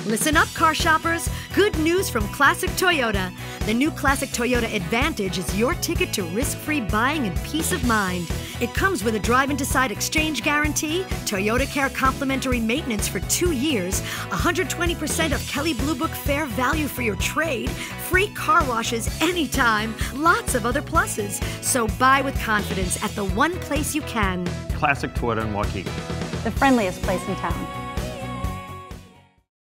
Listen up, car shoppers. Good news from Classic Toyota. The new Classic Toyota Advantage is your ticket to risk-free buying and peace of mind. It comes with a drive-and-decide exchange guarantee, Toyota Care complimentary maintenance for 2 years, 120% of Kelley Blue Book fair value for your trade, free car washes anytime, lots of other pluses. So buy with confidence at the one place you can. Classic Toyota in Waukegan. The friendliest place in town.